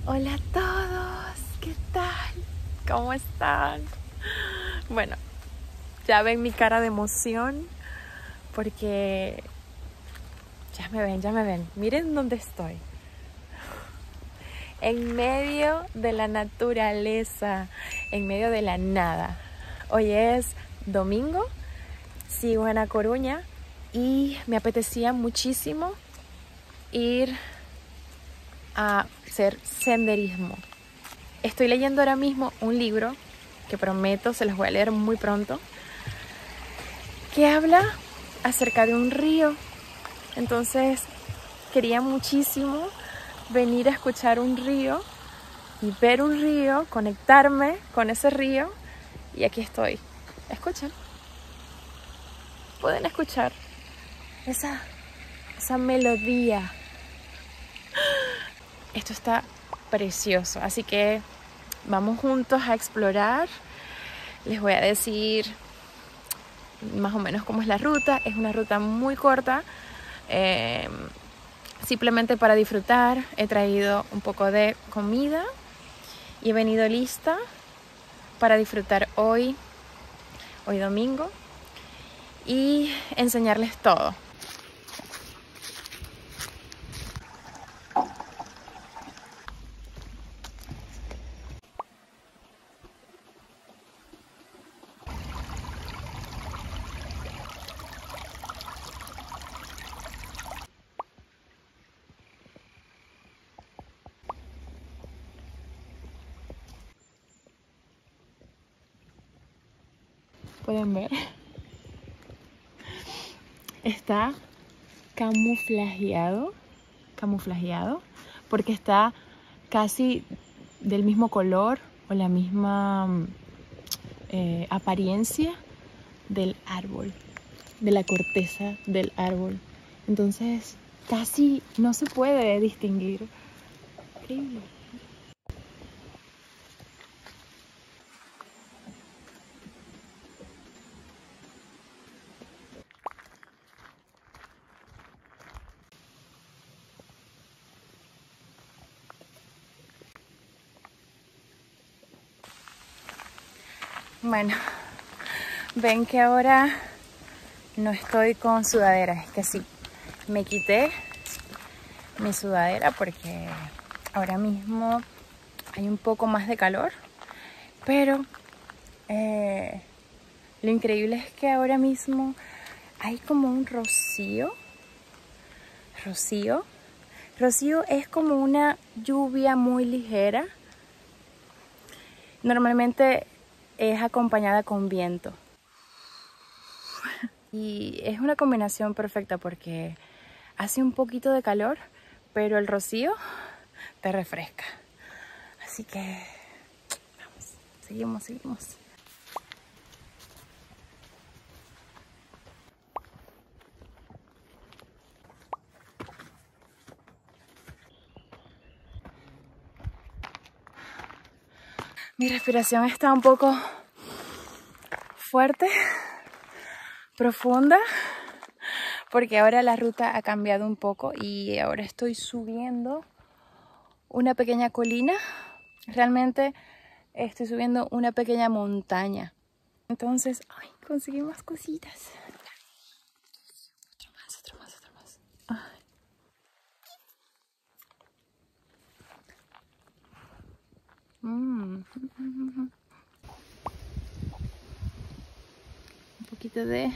Hola a todos, ¿qué tal? ¿Cómo están? Bueno, ya ven mi cara de emoción porque ya me ven. Miren dónde estoy. En medio de la naturaleza, en medio de la nada. Hoy es domingo, sigo en A Coruña y me apetecía muchísimo ir a hacer senderismo. Estoy leyendo ahora mismo un libro que prometo se los voy a leer muy pronto, que habla acerca de un río. Entonces quería muchísimo venir a escuchar un río y ver un río, conectarme con ese río, y aquí estoy. ¿Escuchan? ¿Pueden escuchar esa melodía? Esto está precioso, así que vamos juntos a explorar. Les voy a decir más o menos cómo es la ruta. Es una ruta muy corta, simplemente para disfrutar. He traído un poco de comida y he venido lista para disfrutar hoy domingo, y enseñarles todo. Pueden ver, está camuflajeado porque está casi del mismo color o la misma apariencia del árbol, de la corteza del árbol. Entonces casi no se puede distinguir. Increíble. Bueno, ven que ahora no estoy con sudadera, es que sí, me quité mi sudadera porque ahora mismo hay un poco más de calor, pero lo increíble es que ahora mismo hay como un rocío. Rocío es como una lluvia muy ligera. Normalmente es acompañada con viento. Y es una combinación perfecta porque hace un poquito de calor, pero el rocío te refresca. Así que vamos, seguimos. Mi respiración está un poco fuerte, profunda, porque ahora la ruta ha cambiado un poco y ahora estoy subiendo una pequeña colina. Realmente estoy subiendo una pequeña montaña. Entonces, ay, conseguí más cositas. Otro más. Ay. Un poquito de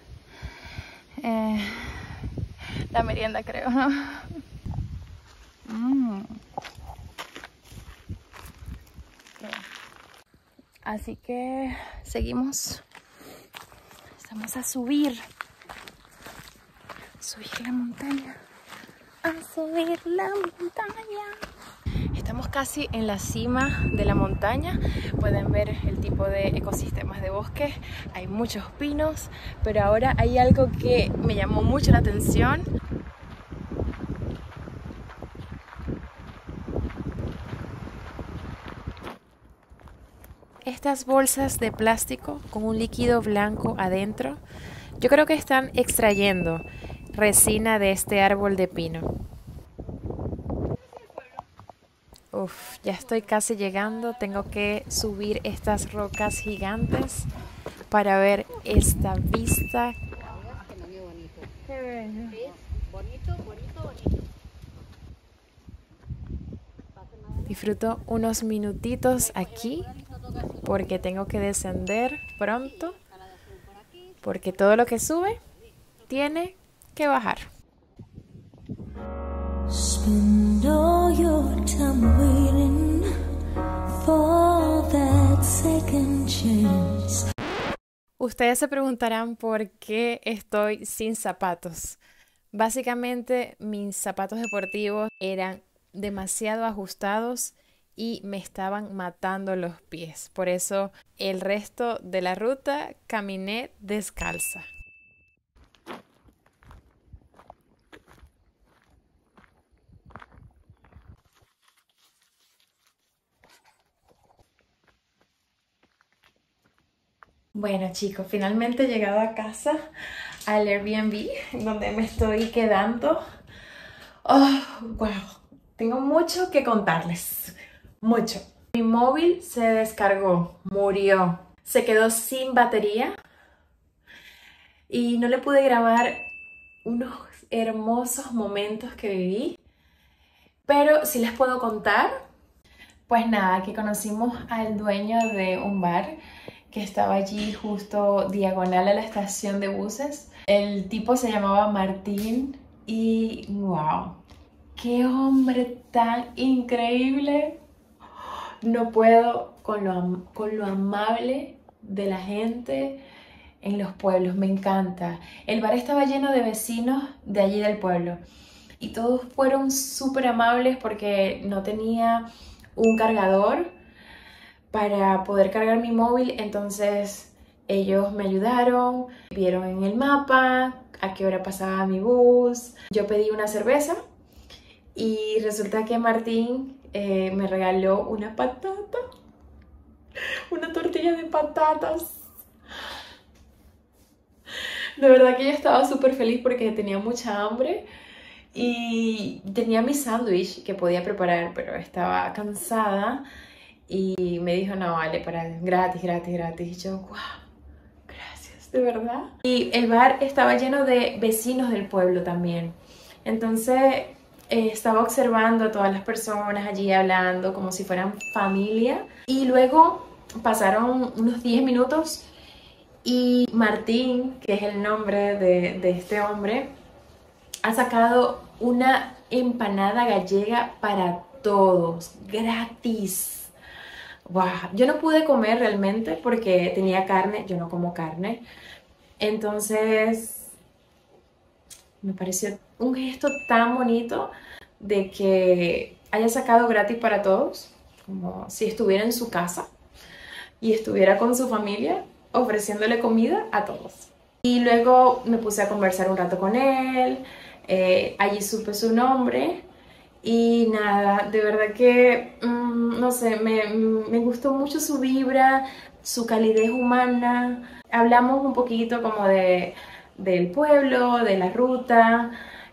la merienda, creo, ¿no? Okay. Así que seguimos. Vamos a subir la montaña. A subir la montaña. Estamos casi en la cima de la montaña. Pueden ver el tipo de ecosistemas de bosque. Hay muchos pinos, pero ahora hay algo que me llamó mucho la atención. Estas bolsas de plástico con un líquido blanco adentro, yo creo que están extrayendo resina de este árbol de pino. Uf, ya estoy casi llegando. Tengo que subir estas rocas gigantes para ver esta vista. Qué bello. Disfruto unos minutitos aquí porque tengo que descender pronto, porque todo lo que sube tiene que bajar. Spend all your time waiting for that second chance. Ustedes se preguntarán por qué estoy sin zapatos. Básicamente, mis zapatos deportivos eran demasiado ajustados y me estaban matando los pies. Por eso, el resto de la ruta caminé descalza. Bueno chicos, finalmente he llegado a casa, al Airbnb, donde me estoy quedando. Oh, wow, tengo mucho que contarles, mucho. Mi móvil se descargó, murió, se quedó sin batería y no le pude grabar unos hermosos momentos que viví, pero sí les puedo contar. Pues nada, que conocimos al dueño de un bar que estaba allí justo diagonal a la estación de buses. El tipo se llamaba Martín y wow, qué hombre tan increíble. No puedo con lo amable de la gente en los pueblos, me encanta. El bar estaba lleno de vecinos de allí del pueblo y todos fueron súper amables porque no tenía un cargador para poder cargar mi móvil, entonces ellos me ayudaron, vieron en el mapa a qué hora pasaba mi bus. Yo pedí una cerveza y resulta que Martín me regaló una patata, una tortilla de patatas. De verdad que yo estaba súper feliz porque tenía mucha hambre y tenía mi sándwich que podía preparar, pero estaba cansada. Y me dijo, no, vale, para gratis, gratis, gratis. Y yo, wow, gracias, de verdad. Y el bar estaba lleno de vecinos del pueblo también. Entonces estaba observando a todas las personas allí hablando como si fueran familia. Y luego pasaron unos 10 minutos y Martín, que es el nombre de este hombre, ha sacado una empanada gallega para todos, gratis. Wow. Yo no pude comer realmente porque tenía carne, yo no como carne. Entonces me pareció un gesto tan bonito de que haya sacado gratis para todos, como si estuviera en su casa y estuviera con su familia ofreciéndole comida a todos. Y luego me puse a conversar un rato con él, allí supe su nombre. Y nada, de verdad que, no sé, me gustó mucho su vibra, su calidez humana. Hablamos un poquito como del pueblo, de la ruta.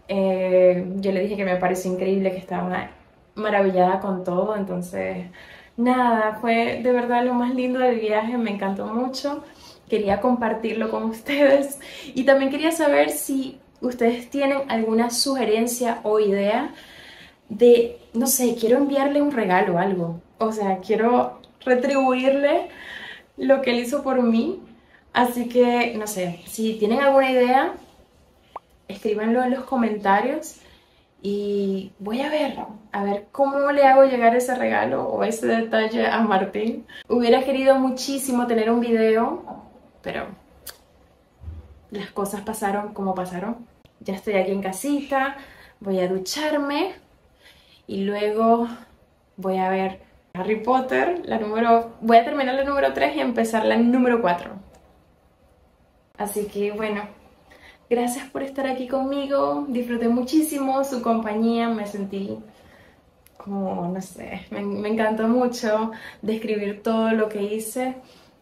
Yo le dije que me pareció increíble, que estaba maravillada con todo. Entonces, nada, fue de verdad lo más lindo del viaje, me encantó mucho. Quería compartirlo con ustedes. Y también quería saber si ustedes tienen alguna sugerencia o idea de, no sé, quiero enviarle un regalo o algo. O sea, quiero retribuirle lo que él hizo por mí. Así que, no sé, si tienen alguna idea, escríbanlo en los comentarios y voy a ver cómo le hago llegar ese regalo o ese detalle a Martín. Hubiera querido muchísimo tener un video, pero las cosas pasaron como pasaron. Ya estoy aquí en casita, voy a ducharme. Y luego voy a ver Harry Potter, voy a terminar la número 3 y empezar la número 4. Así que bueno, gracias por estar aquí conmigo, disfruté muchísimo su compañía, me sentí como, no sé, me encantó mucho describir todo lo que hice,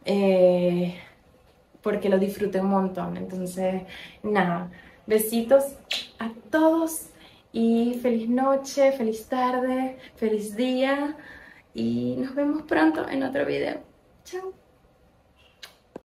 porque lo disfruté un montón. Entonces, nada, besitos a todos Y feliz noche, feliz tarde, feliz día y nos vemos pronto en otro video. Chao.